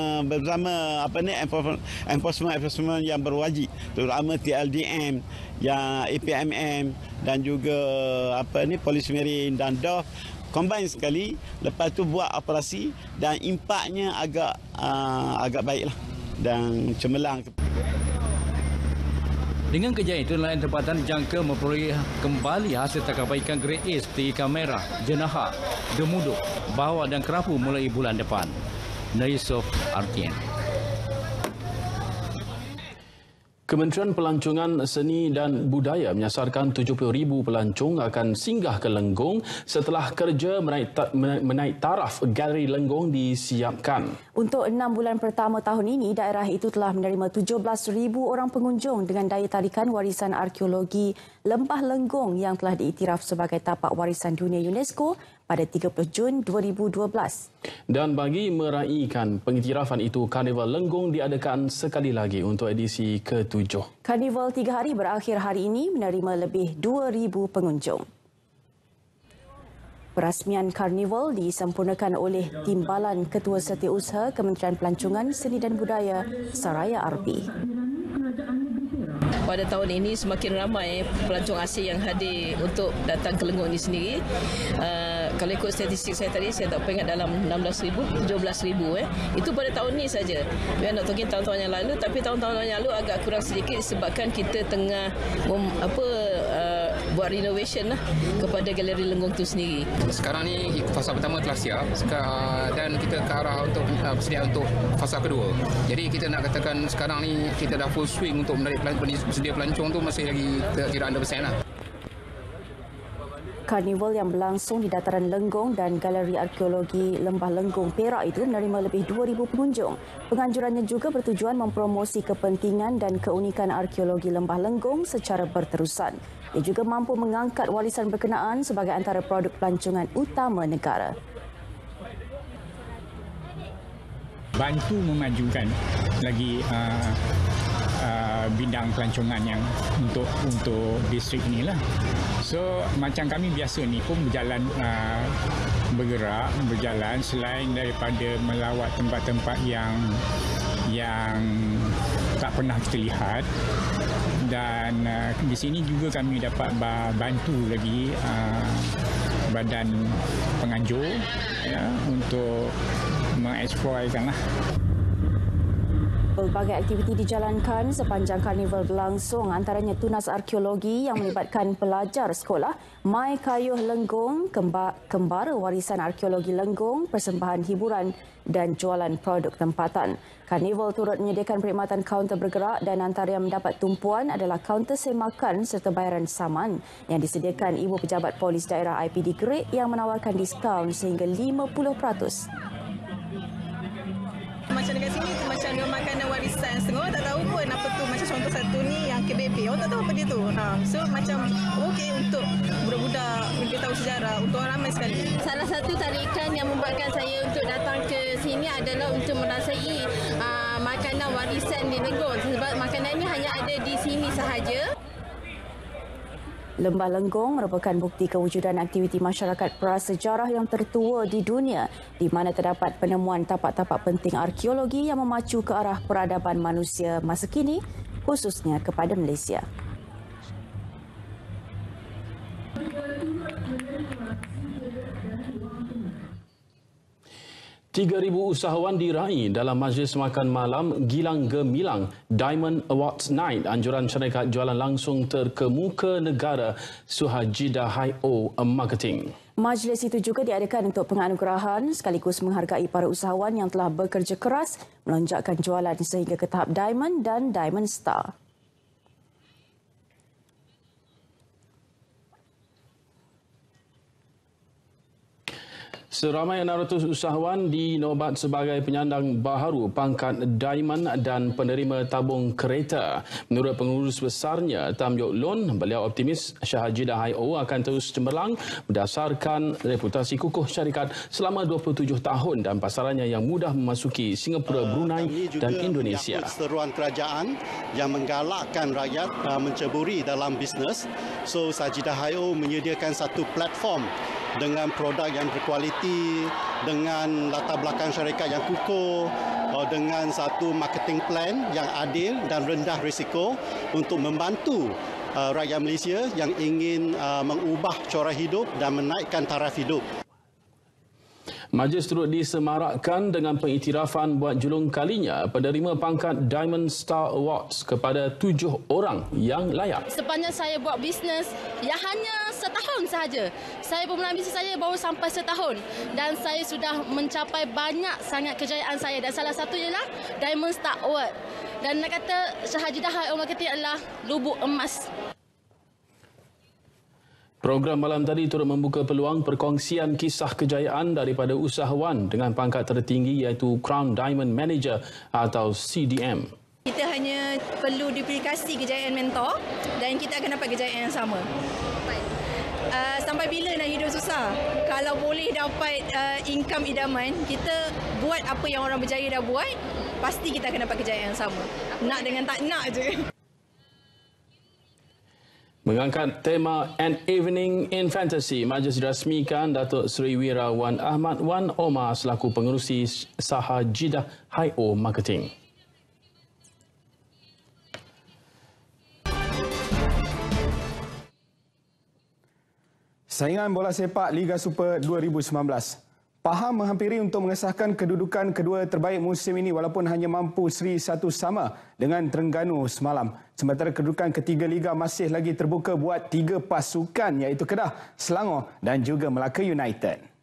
enforcement yang berwajib, terutama TLDM, yang APMM dan juga Polis Marine dan DOF combine sekali, lepas tu buat operasi dan impaknya agak baiklah dan cemerlang. Dengan kejayaan itu, nelayan tempatan dijangka memperoleh kembali hasil tangkapan ikan grade A seperti ikan merah, jenaha, gemuduk, bawal dan kerapu mulai bulan depan. Yusof, RTN. Kementerian Pelancongan Seni dan Budaya menyasarkan 70,000 pelancong akan singgah ke Lenggong setelah kerja menaik taraf galeri Lenggong disiapkan. Untuk 6 bulan pertama tahun ini, daerah itu telah menerima 17,000 orang pengunjung dengan daya tarikan warisan arkeologi Lembah Lenggong yang telah diiktiraf sebagai tapak warisan dunia UNESCO pada 30 Jun 2012. Dan bagi meraihkan pengiktirafan itu, Karnival Lenggong diadakan sekali lagi untuk edisi ke-7. Karnival 3 hari berakhir hari ini menerima lebih 2,000 pengunjung. Perasmian karnival disempurnakan oleh Timbalan Ketua Setiausaha Kementerian Pelancongan, Seni dan Budaya Saraya Arbi. Pada tahun ini semakin ramai pelancong asing yang hadir untuk datang ke Lenggong ini sendiri. Kalau ikut statistik saya tadi, saya tak ingat dalam 16,000, 17,000. Itu pada tahun ini saja. Bukan nak talking tahun-tahun yang lalu, tapi tahun-tahun yang lalu agak kurang sedikit disebabkan kita tengah buat renovation lah kepada galeri Lenggong itu sendiri. Sekarang ni fasa pertama telah siap dan kita ke arah untuk bersedia untuk fasa kedua. Jadi kita nak katakan sekarang ni kita dah full swing untuk menarik sedia pelancong tu masih lagi kira 100% lah. Karnival yang berlangsung di dataran Lenggong dan Galeri Arkeologi Lembah Lenggong Perak itu menerima lebih 2,000 pengunjung. Penganjurannya juga bertujuan mempromosi kepentingan dan keunikan arkeologi Lembah Lenggong secara berterusan. Ia juga mampu mengangkat warisan berkenaan sebagai antara produk pelancongan utama negara. Bantu memajukan lagi bidang pelancongan yang untuk distrik inilah. So macam kami biasa ni pun berjalan selain daripada melawat tempat-tempat yang tak pernah kita lihat, dan di sini juga kami dapat bantu lagi badan penganjur untuk mengeksplorkan lah. Pelbagai aktiviti dijalankan sepanjang karnival berlangsung, antaranya tunas arkeologi yang melibatkan pelajar sekolah, Mai Kayuh Lenggong, Kembara Warisan Arkeologi Lenggong, persembahan hiburan dan jualan produk tempatan. Karnival turut menyediakan perkhidmatan kaunter bergerak dan antara yang mendapat tumpuan adalah kaunter semakan serta bayaran saman yang disediakan Ibu Pejabat Polis Daerah IPD Gerik yang menawarkan diskaun sehingga 50%. Macam dekat sini tu macam ada makanan warisan setengah tak tahu pun apa tu. Macam contoh satu ni yang KBB, orang tak tahu apa dia tu. So macam okey untuk budak-budak lebih tahu sejarah, untuk orang ramai sekali. Salah satu tarikan yang membuatkan saya untuk datang ke sini adalah untuk merasai makanan warisan di Lenggong, sebab makanan ini hanya ada di sini sahaja. Lembah Lenggong merupakan bukti kewujudan aktiviti masyarakat prasejarah yang tertua di dunia, di mana terdapat penemuan tapak-tapak penting arkeologi yang memacu ke arah peradaban manusia masa kini, khususnya kepada Malaysia. 3,000 usahawan diraih dalam majlis makan malam Gilang Gemilang Diamond Awards Night, anjuran syarikat jualan langsung terkemuka negara Suhajida Hi-O Marketing. Majlis itu juga diadakan untuk penganugerahan sekaligus menghargai para usahawan yang telah bekerja keras melonjakkan jualan sehingga ke tahap Diamond dan Diamond Star. Seramai 600 usahawan dinobat sebagai penyandang baharu pangkat Diamond dan penerima tabung kereta. Menurut pengurus besarnya, Tam Yok Lon, beliau optimis Suhajida Hi-O akan terus cemerlang berdasarkan reputasi kukuh syarikat selama 27 tahun dan pasarannya yang mudah memasuki Singapura, Brunei dan Indonesia. Seruan kerajaan yang menggalakkan rakyat menceburi dalam bisnes. So Suhajida Hi-O menyediakan satu platform dengan produk yang berkualiti, dengan latar belakang syarikat yang kukuh, dengan satu marketing plan yang adil dan rendah risiko untuk membantu rakyat Malaysia yang ingin mengubah corak hidup dan menaikkan taraf hidup. Majlis turut disemarakkan dengan pengiktirafan buat julung kalinya penerima pangkat Diamond Star Awards kepada 7 orang yang layak. Sepanjang saya buat bisnes yang hanya setahun sahaja. Saya permulaan bisnes saya baru sampai setahun dan saya sudah mencapai banyak sangat kejayaan saya, dan salah satu ialah Diamond Star Award. Dan nak kata Suhajida Hi-O Marketing adalah lubuk emas. Program malam tadi turut membuka peluang perkongsian kisah kejayaan daripada usahawan dengan pangkat tertinggi iaitu Crown Diamond Manager atau CDM. Kita hanya perlu duplikasi kejayaan mentor dan kita akan dapat kejayaan yang sama. Sampai bila nak hidup susah? Kalau boleh dapat income idaman, kita buat apa yang orang berjaya dah buat, pasti kita akan dapat kejayaan yang sama. Nak dengan tak nak je. Mengangkat tema An Evening in Fantasy, majlis dirasmikan Datuk Seri Wira Wan Ahmad Wan Omar selaku pengerusi Saha Jeddah Hi-O Marketing. Saingan bola sepak Liga Super 2019. Paham menghampiri untuk mengesahkan kedudukan kedua terbaik musim ini walaupun hanya mampu seri satu sama dengan Terengganu semalam. Sementara kedudukan ketiga Liga masih lagi terbuka buat tiga pasukan iaitu Kedah, Selangor dan juga Melaka United.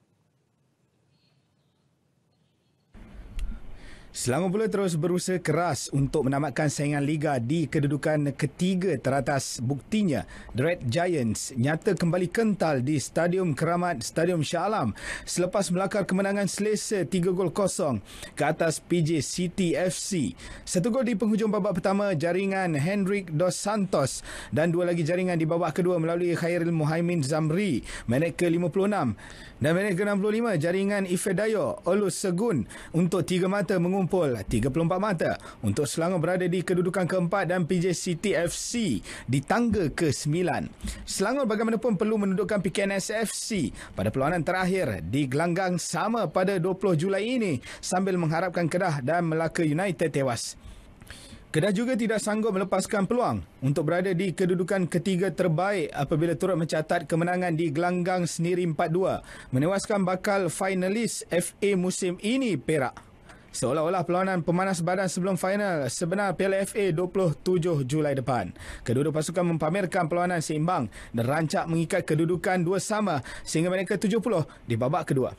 Selangor pula terus berusaha keras untuk menamatkan saingan Liga di kedudukan ketiga teratas. Buktinya, The Red Giants nyata kembali kental di Stadium Keramat Stadium Shah Alam selepas melakar kemenangan selesa 3-0 ke atas PJ City FC. 1 gol di penghujung babak pertama jaringan Hendrik Dos Santos dan 2 lagi jaringan di babak kedua melalui Khairil Muhaimin Zamri minit ke-56 dan minit ke-65 jaringan Ifedayo Olus Segun untuk 3 mata mengumpul 34 mata untuk Selangor berada di kedudukan keempat dan PJ City FC di tangga ke-9. Selangor bagaimanapun perlu mendudukkan PKNS FC pada perlawanan terakhir di gelanggang sama pada 20 Julai ini sambil mengharapkan Kedah dan Melaka United tewas. Kedah juga tidak sanggup melepaskan peluang untuk berada di kedudukan ketiga terbaik apabila turut mencatat kemenangan di gelanggang sendiri 4-2 menewaskan bakal finalis FA musim ini Perak. Seolah-olah perlawanan pemanas badan sebelum final sebenar Piala FA 27 Julai depan. Kedua-dua pasukan mempamerkan perlawanan seimbang dan rancak mengikat kedudukan 2 sama sehingga minit ke-70 di babak kedua.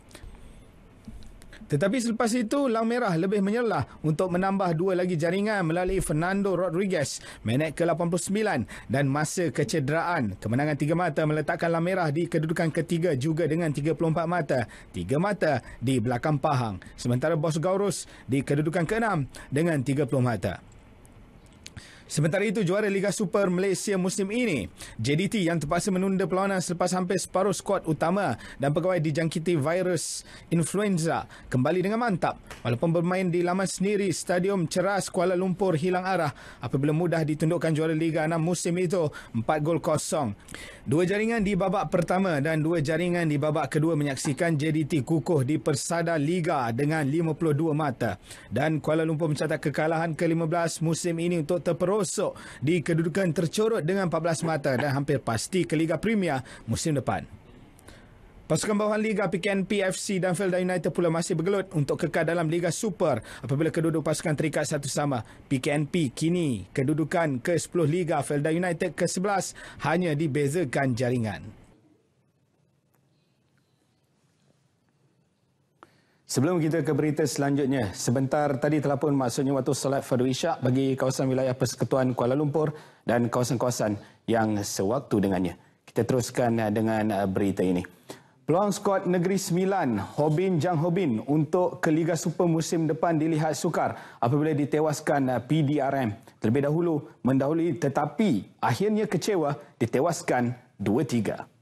Tetapi selepas itu, Lang Merah lebih menyerlah untuk menambah 2 lagi jaringan melalui Fernando Rodriguez minit ke-89 dan masa kecederaan. Kemenangan 3 mata meletakkan Lang Merah di kedudukan ketiga juga dengan 34 mata. 3 mata di belakang Pahang. Sementara Bos Gaurus di kedudukan ke-6 dengan 30 mata. Sementara itu, juara Liga Super Malaysia musim ini, JDT yang terpaksa menunda perlawanan selepas hampir separuh skuad utama dan pegawai dijangkiti virus influenza kembali dengan mantap. Walaupun bermain di laman sendiri, Stadium Ceras Kuala Lumpur hilang arah apabila mudah ditundukkan juara Liga 6 musim itu 4-0. 2 jaringan di babak pertama dan 2 jaringan di babak kedua menyaksikan JDT kukuh di persada Liga dengan 52 mata. Dan Kuala Lumpur mencatat kekalahan ke-15 musim ini untuk terperosok di kedudukan tercorot dengan 14 mata dan hampir pasti ke Liga Premier musim depan. Pasukan bawahan Liga PKNP FC dan Felda United pula masih bergelut untuk kekal dalam Liga Super apabila kedua-dua pasukan terikat satu sama. PKNP kini kedudukan ke-10 Liga, Felda United ke-11 hanya dibezakan jaringan. Sebelum kita ke berita selanjutnya, sebentar tadi telah pun maksudnya waktu solat fardu isyak bagi kawasan wilayah Persekutuan Kuala Lumpur dan kawasan-kawasan yang sewaktu dengannya. Kita teruskan dengan berita ini. Peluang skuad Negeri Sembilan, Hobin Jang Hobin untuk ke Liga Super musim depan dilihat sukar apabila ditewaskan PDRM. Terlebih dahulu mendahului tetapi akhirnya kecewa ditewaskan 2-3.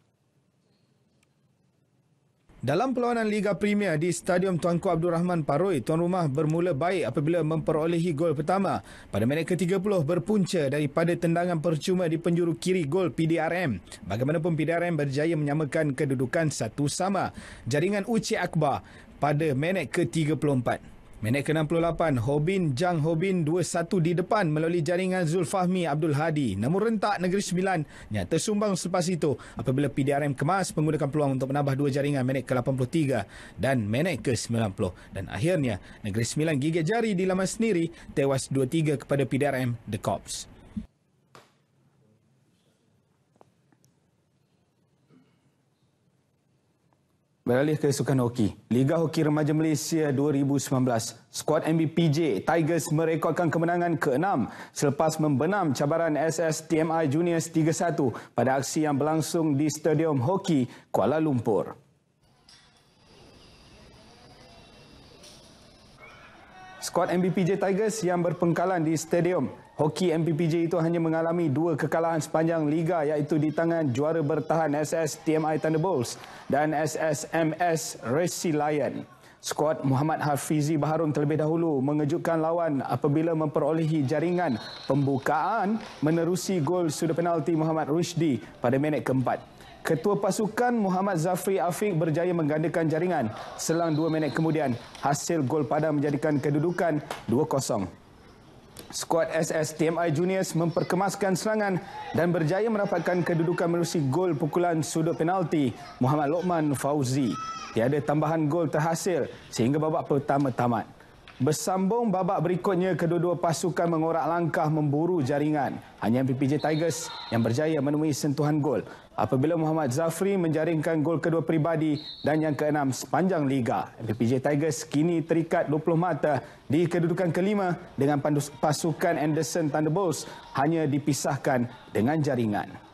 Dalam perlawanan Liga Premier di Stadium Tuanku Abdul Rahman Paroi, tuan rumah bermula baik apabila memperolehi gol pertama pada minit ke-30 berpunca daripada tendangan percuma di penjuru kiri gol PDRM. Bagaimanapun PDRM berjaya menyamakan kedudukan satu sama. Jaringan Uci Akbar pada minit ke-34. Minit ke-68, Hobin Jang Hobin 2-1 di depan melalui jaringan Zulfahmi Abdul Hadi. Namun rentak Negeri Sembilan nyata sumbang selepas itu apabila PDRM kemas menggunakan peluang untuk menambah 2 jaringan minit ke-83 dan minit ke-90. Dan akhirnya Negeri Sembilan gigit jari di laman sendiri tewas 2-3 kepada PDRM The Corps. Beralih ke sukan hoki. Liga Hoki Remaja Malaysia 2019. Skuad MBPJ Tigers merekodkan kemenangan ke-6 selepas membenam cabaran SSTMI Juniors 3-1 pada aksi yang berlangsung di Stadium Hoki Kuala Lumpur. Skuad MBPJ Tigers yang berpengkalan di Stadium Hoki MBPJ itu hanya mengalami 2 kekalahan sepanjang liga iaitu di tangan juara bertahan SSTMI Thunderbolts dan SSMS Resi Lion. Skuad Muhammad Hafizi Baharun terlebih dahulu mengejutkan lawan apabila memperolehi jaringan pembukaan menerusi gol sudut penalti Muhammad Rushdi pada minit keempat. Ketua pasukan Muhammad Zafri Afiq berjaya menggandakan jaringan selang 2 minit kemudian. Hasil gol padam menjadikan kedudukan 2-0. Skuad SS TMI Juniors memperkemaskan serangan dan berjaya mendapatkan kedudukan menerusi gol pukulan sudut penalti Muhammad Lokman Fauzi. Tiada tambahan gol terhasil sehingga babak pertama tamat. Bersambung babak berikutnya, kedua-dua pasukan mengorak langkah memburu jaringan. Hanya MPPJ Tigers yang berjaya menemui sentuhan gol apabila Muhammad Zafri menjaringkan gol kedua peribadi dan yang ke-6 sepanjang Liga. MPPJ Tigers kini terikat 20 mata di kedudukan kelima dengan pasukan Anderson Thunderbolts hanya dipisahkan dengan jaringan.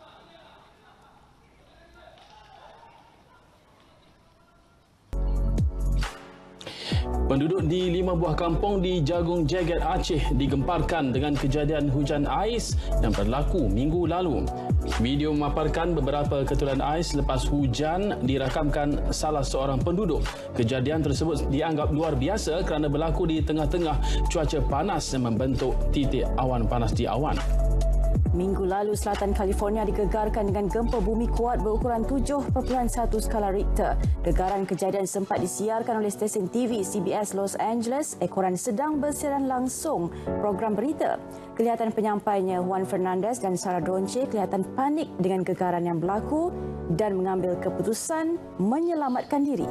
Penduduk di 5 buah kampung di Jagung Jagat Aceh digemparkan dengan kejadian hujan ais yang berlaku minggu lalu. Video memaparkan beberapa ketulan ais lepas hujan dirakamkan salah seorang penduduk. Kejadian tersebut dianggap luar biasa kerana berlaku di tengah-tengah cuaca panas yang membentuk titik awan panas di awan. Minggu lalu, selatan California digegarkan dengan gempa bumi kuat berukuran 7.1 skala Richter. Gegaran kejadian sempat disiarkan oleh stesen TV CBS Los Angeles. Ekoran sedang bersiaran langsung program berita. Kelihatan penyampainya Juan Fernandez dan Sarah Donche kelihatan panik dengan gegaran yang berlaku dan mengambil keputusan menyelamatkan diri.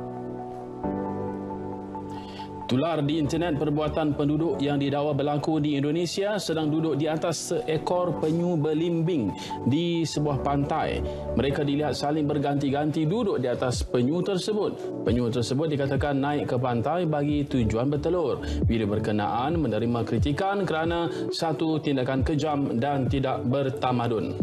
Tular di internet perbuatan penduduk yang didakwa berlaku di Indonesia sedang duduk di atas seekor penyu belimbing di sebuah pantai. Mereka dilihat saling berganti-ganti duduk di atas penyu tersebut. Penyu tersebut dikatakan naik ke pantai bagi tujuan bertelur. Video berkenaan menerima kritikan kerana satu tindakan kejam dan tidak bertamadun.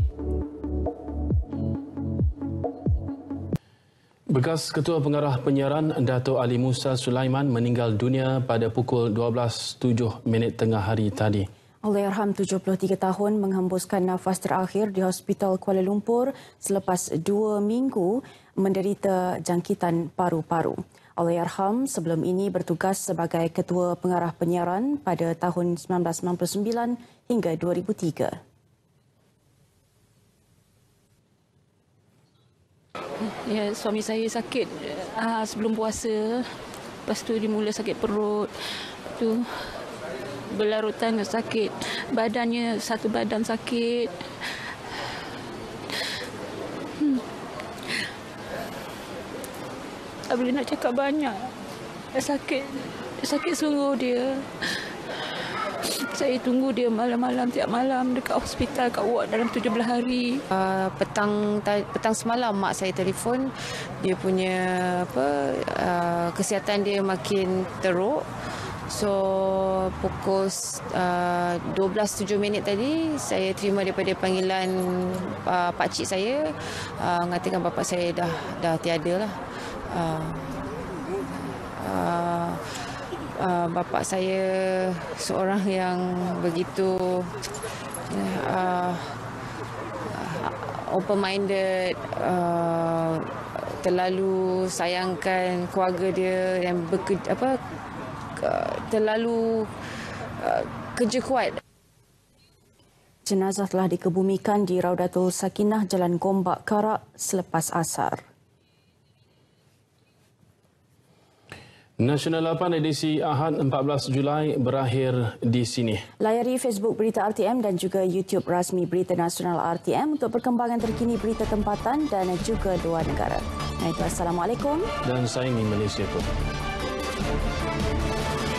Bekas Ketua Pengarah Penyiaran Dato' Ali Musa Sulaiman meninggal dunia pada pukul 12.07 tengah hari tadi. Allahyarham 73 tahun menghembuskan nafas terakhir di Hospital Kuala Lumpur selepas 2 minggu menderita jangkitan paru-paru. Allahyarham sebelum ini bertugas sebagai Ketua Pengarah Penyiaran pada tahun 1999 hingga 2003. Ya, suami saya sakit sebelum puasa. Lepas tu dia mula sakit perut. Tu berlarutan sakit. Badannya satu badan sakit. Tak boleh nak cakap banyak. Sakit. Sakit sungguh dia. Saya tunggu dia malam-malam, tiap malam dekat hospital, kat ward dalam 17 hari. Petang semalam mak saya telefon, dia punya kesihatan dia makin teruk. So pukul 12.07 tadi saya terima daripada panggilan pakcik saya, mengatakan bapa saya dah tiada lah. Bapa saya seorang yang begitu open-minded, terlalu sayangkan keluarga dia, yang terlalu kerja kuat. Jenazah telah dikebumikan di Raudatul Sakinah Jalan Gombak, Karak selepas asar. Nasional 8 edisi Ahad 14 Julai berakhir di sini. Layari Facebook Berita RTM dan juga YouTube rasmi Berita Nasional RTM untuk perkembangan terkini berita tempatan dan juga luar negara. Assalamualaikum. Dan sayangi Malaysia pun.